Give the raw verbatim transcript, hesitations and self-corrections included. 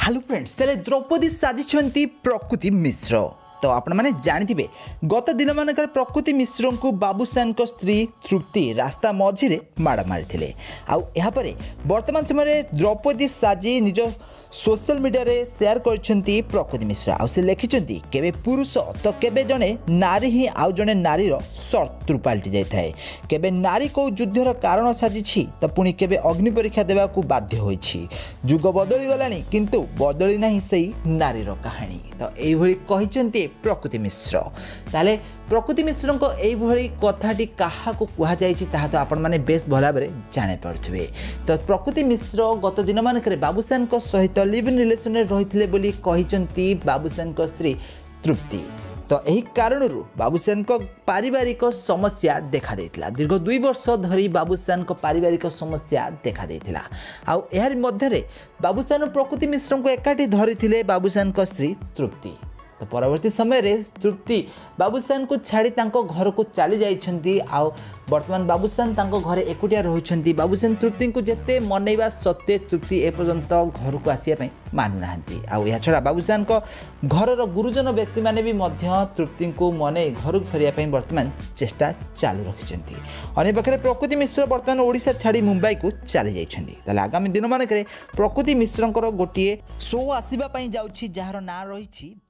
hello friends तेरे द्रौपदी साजिशंती प्रकृति मिश्र तो आपण मैंने जानी गत दिन मानक प्रकृति मिश्र को बाबूशान स्त्री तृप्ति रास्ता मझिरे माड़ मारी आउे वर्तमान समय द्रौपदी साजी निज सोशल मीडिया रे शेयर करछंती प्रकृति मिश्र आउ से लिखिछंती केबे पुरुष तो केबे जने नारी ही आउ जने नारीर शत्रु पाल्टी जाय थाए केबे नारी को युद्धर कारण साजिछि तो पुणी केबे अग्नि परीक्षा देवा को बाध्य होइछि जुग बदली गलानी किंतु बदली नाही सेही नारीर कहानी तो एई भली कहिछंती प्रकृति मिश्र ताले प्रकृति मिश्र को एई भली कथाटी काहा को कुहा जायछि ताहा तो आपण माने बेस भला बरे जाने पड़थुवे तो प्रकृति मिश्र गत दिन मानकरे बाबूशान को सहित लिव इन रिलेशन रे रहिथिले बोली कहिछंती बाबूशान को स्त्री तृप्ति तो यही कारण बाबूशान को पारिवारिक समस्या देखा देथिला दीर्घ दुई वर्ष धरी बाबूशान को पारिवारिक समस्या देखा देथिला आउ एहर मध्य रे बाबूशान प्रकृति मिश्र को एकाठी धरिथिले बाबूशान को स्त्री तृप्ति तो परवर्ती समय रे तृप्ति बाबूशान को छाड़ी तांको घर को चली जाइछंती आउ वर्तमान बाबूशान तांको घरे एकुटिया रहिछंती बाबूशान तृप्ति को जेते मनैबा सत्य तृप्ति ए पर्यंत घर को आसिया पई मानु नाहंती आउ या छडा बाबूशान को घरर गुरुजन व्यक्ति माने भी मध्य तृप्ति को मने घर को फेरिया पई वर्तमान चेष्टा चालू रखिछंती अने बखरे प्रकृति मिश्र वर्तमान ओडिशा छाड़ी मुंबई को चली जाइछंती तले आगामी दिन मानकरे प्रकृति मिश्रंकर गोटिए शो आसीबा पई जाउछि जहार ना रहिछि